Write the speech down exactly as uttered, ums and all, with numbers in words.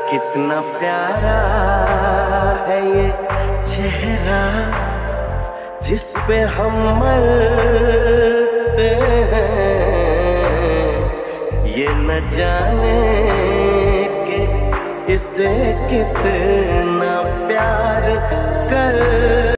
कितना प्यारा है ये चेहरा जिस पे हम मरते हैं, ये न जाने कि इसे कितना प्यार कर